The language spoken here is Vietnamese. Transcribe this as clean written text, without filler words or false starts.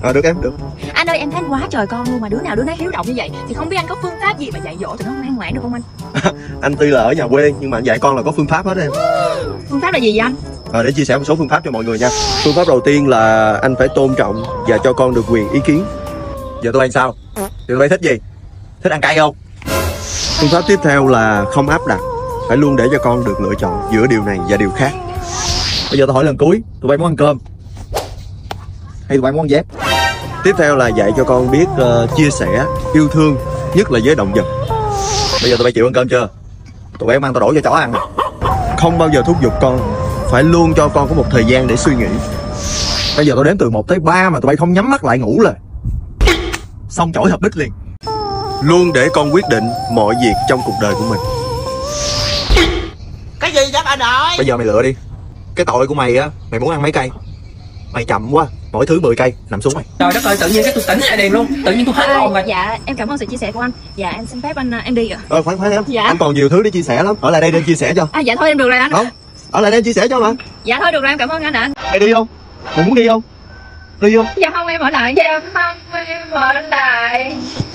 Được em, được. Anh ơi, em thấy quá trời con luôn mà đứa nào đứa nấy hiếu động như vậy, thì không biết anh có phương pháp gì mà dạy dỗ cho nó ngoan ngoãn được không anh? Anh tuy là ở nhà quê nhưng mà anh dạy con là có phương pháp hết em. Phương pháp là gì vậy anh? Để chia sẻ một số phương pháp cho mọi người nha. Phương pháp đầu tiên là anh phải tôn trọng và cho con được quyền ý kiến. Giờ tụi bay sao? Tụi bay thích gì? Thích ăn cay không? Phương pháp tiếp theo là không áp đặt, phải luôn để cho con được lựa chọn giữa điều này và điều khác. Bây giờ tôi hỏi lần cuối, tụi bay muốn ăn cơm hay tụi bay muốn ăn dép? Tiếp theo là dạy cho con biết chia sẻ, yêu thương, nhất là với động vật. Bây giờ tụi bay chịu ăn cơm chưa? Tụi bay mang tao đổ cho chó ăn. Không bao giờ thúc giục con, phải luôn cho con có một thời gian để suy nghĩ. Bây giờ tôi đếm từ 1 tới 3 mà tụi bay không nhắm mắt lại ngủ là xong chổi hợp bích liền. Luôn để con quyết định mọi việc trong cuộc đời của mình. Cái gì vậy anh ơi? Bây giờ mày lựa đi. Cái tội của mày á, mày muốn ăn mấy cây? Mày chậm quá, mỗi thứ 10 cây, nằm xuống mày. Trời đất ơi, tự nhiên cái tôi tỉnh lại liền luôn. Tự nhiên tôi hết hồn rồi. Dạ, em cảm ơn sự chia sẻ của anh. Dạ, em xin phép anh em đi ạ. Khoan em. Dạ. Anh còn nhiều thứ để chia sẻ lắm. Ở lại đây để chia sẻ cho. Dạ thôi em được rồi anh. Không, ở lại đây chia sẻ cho mà. Dạ thôi được rồi, em cảm ơn anh ạ. Mày đi không? Mày muốn đi không? Đi không? Dạ không, em ở lại. Dạ không, em ở lại.